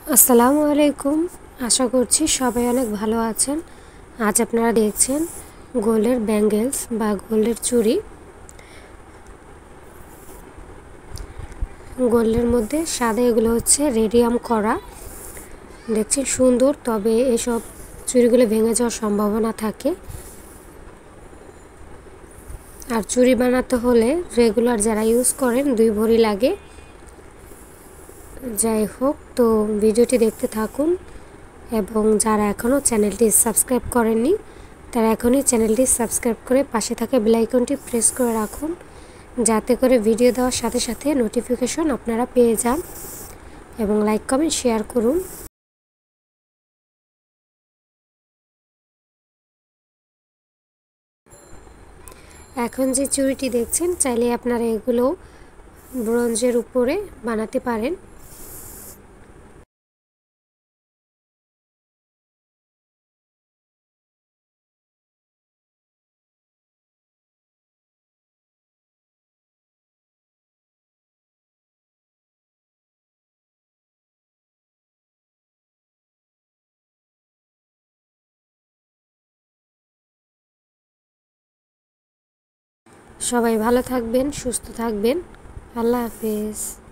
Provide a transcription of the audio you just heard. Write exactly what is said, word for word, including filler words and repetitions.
আসসালামু আলাইকুম। আশা করছি সবাই অনেক ভালো আছেন। আজ আপনারা দেখছেন গোল্ডের ব্যাঙ্গেলস বা গোল্ডের চুড়ি। গোল্ডের মধ্যে সাদা, এগুলো হচ্ছে রেডিয়াম করা। দেখছেন সুন্দর, তবে এসব চুড়িগুলো ভেঙে যাওয়ার সম্ভাবনা থাকে। আর চুড়ি বানাতে হলে রেগুলার যারা ইউজ করেন দুই ভরি লাগে। যাই হোক, তো ভিডিওটি দেখতে থাকুন এবং যারা এখনও চ্যানেলটি সাবস্ক্রাইব করেননি তারা এখনই চ্যানেলটি সাবস্ক্রাইব করে পাশে থাকা বেল আইকনটি প্রেস করে রাখুন, যাতে করে ভিডিও দেওয়ার সাথে সাথে নোটিফিকেশন আপনারা পেয়ে যান। এবং লাইক কমেন্ট শেয়ার করুন। এখন যে চুড়িটি দেখছেন, চাইলে আপনারা এগুলো ব্রোঞ্জের উপরে বানাতে পারেন। সবাই ভালো থাকবেন, সুস্থ থাকবেন। আল্লাহ হাফেজ।